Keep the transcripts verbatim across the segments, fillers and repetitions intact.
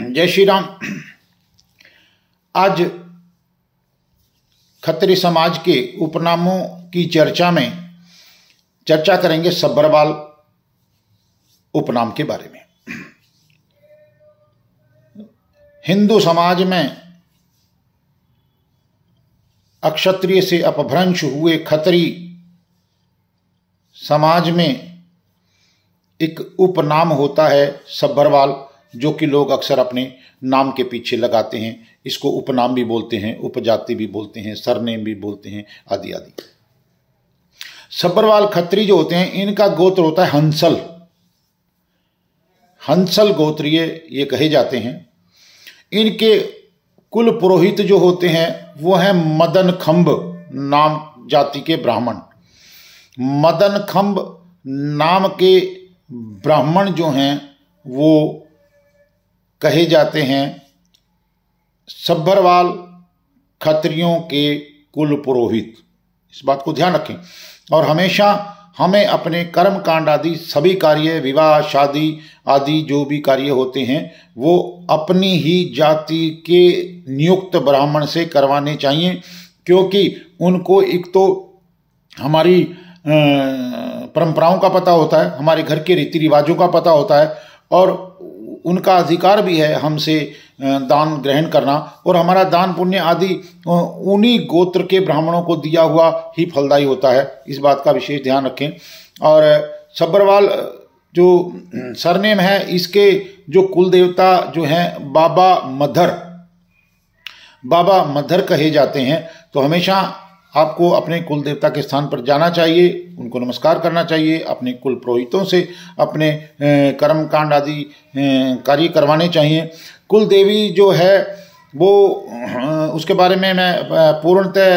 जय श्री राम। आज खत्री समाज के उपनामों की चर्चा में चर्चा करेंगे सब्बरवाल उपनाम के बारे में। हिंदू समाज में अक्षत्रिय से अपभ्रंश हुए खत्री समाज में एक उपनाम होता है सब्बरवाल, जो कि लोग अक्सर अपने नाम के पीछे लगाते हैं। इसको उपनाम भी बोलते हैं, उपजाति भी बोलते हैं, सरनेम भी बोलते हैं, आदि आदि। सब्बरवाल खत्री जो होते हैं, इनका गोत्र होता है हंसल। हंसल गोत्रीय ये कहे जाते हैं। इनके कुल पुरोहित जो होते हैं वो हैं मदन खंब नाम जाति के ब्राह्मण। मदन खंब नाम के ब्राह्मण जो हैं वो कहे जाते हैं सब्बरवाल खत्रियों के कुल पुरोहित। इस बात को ध्यान रखें और हमेशा हमें अपने कर्म कांड आदि सभी कार्य, विवाह, शादी आदि जो भी कार्य होते हैं वो अपनी ही जाति के नियुक्त ब्राह्मण से करवाने चाहिए, क्योंकि उनको एक तो हमारी परंपराओं का पता होता है, हमारे घर के रीति रिवाजों का पता होता है और उनका अधिकार भी है हमसे दान ग्रहण करना, और हमारा दान पुण्य आदि उन्हीं गोत्र के ब्राह्मणों को दिया हुआ ही फलदायी होता है। इस बात का विशेष ध्यान रखें। और सब्बरवाल जो सरनेम है, इसके जो कुल देवता जो हैं बाबा मधर, बाबा मधर कहे जाते हैं। तो हमेशा आपको अपने कुल देवता के स्थान पर जाना चाहिए, उनको नमस्कार करना चाहिए, अपने कुल पुरोहितों से अपने कर्म कांड आदि कार्य करवाने चाहिए। कुल देवी जो है वो उसके बारे में मैं पूर्णतः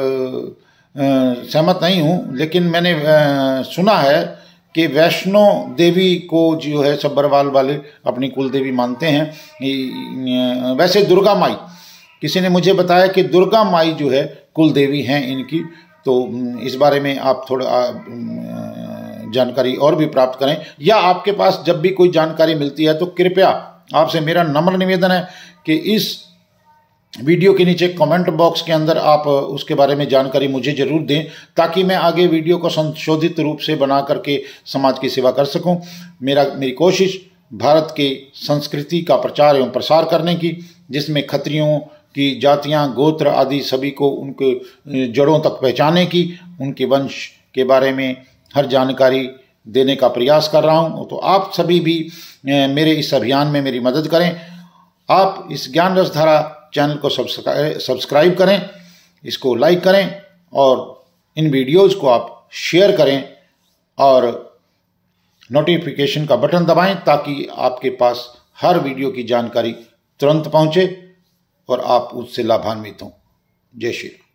सहमत नहीं हूँ, लेकिन मैंने सुना है कि वैष्णो देवी को जो है सब्बरवाल वाले अपनी कुल देवी मानते हैं। वैसे दुर्गा माई, किसी ने मुझे बताया कि दुर्गा माई जो है कुल देवी हैं इनकी। तो इस बारे में आप थोड़ा जानकारी और भी प्राप्त करें, या आपके पास जब भी कोई जानकारी मिलती है तो कृपया आपसे मेरा नम्र निवेदन है कि इस वीडियो के नीचे कमेंट बॉक्स के अंदर आप उसके बारे में जानकारी मुझे जरूर दें, ताकि मैं आगे वीडियो को संशोधित रूप से बना करके समाज की सेवा कर सकूं। मेरा मेरी कोशिश भारत के संस्कृति का प्रचार एवं प्रसार करने की, जिसमें खत्रियों की जातियां, गोत्र आदि सभी को उनके जड़ों तक पहचाने की, उनके वंश के बारे में हर जानकारी देने का प्रयास कर रहा हूं। तो आप सभी भी मेरे इस अभियान में मेरी मदद करें। आप इस ज्ञान रस धारा चैनल को सब्सक्राइब करें, इसको लाइक करें और इन वीडियोज़ को आप शेयर करें और नोटिफिकेशन का बटन दबाएं, ताकि आपके पास हर वीडियो की जानकारी तुरंत पहुंचे और आप उससे लाभान्वित हों। जय श्री राम।